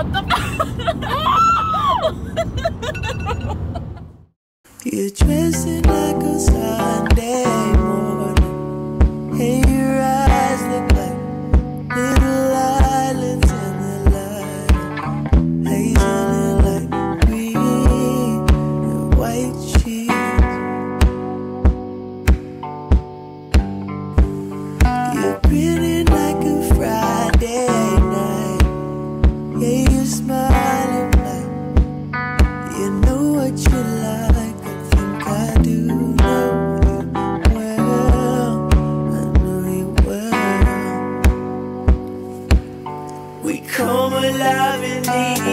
You're dressing like a Sunday morning, and your eyes look like little islands in the light, hazel like green and white sheets. You're grinning like a Friday night, yeah, you're smiling like you know what you like. I do know you well, I know you well. We come alive in the